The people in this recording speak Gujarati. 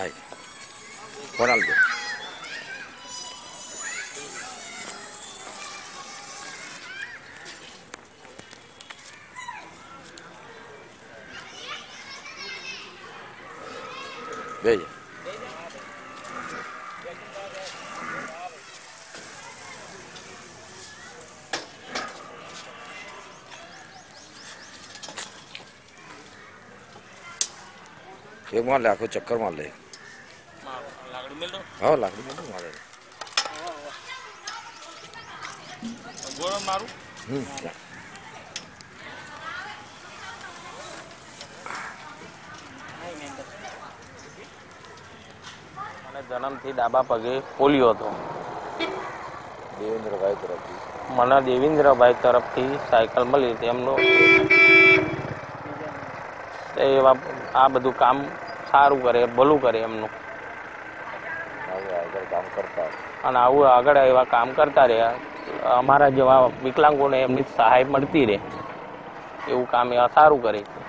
હા કોણાલ દે બે एक मार ले आखो चक्कर मार ले लाकड़ी मिल दो हाँ लाकड़ी मिल दो मारे गोड़ मारू મને જન્મથી ડાબા પગે પોલિયો હતો. દેવેન્દ્રભાઈ તરફથી મને દેવેન્દ્રભાઈ તરફથી સાયકલ મળી હતી. એમનો એવા આ બધું કામ સારું કરે, ભલું કરે એમનું, આગળ કામ કરતા અને આવું આગળ એવા કામ કરતા રહ્યા. અમારા જેવા વિકલાંગોને એમની સહાય મળતી રહે એવું કામ એ સારું કરે છે.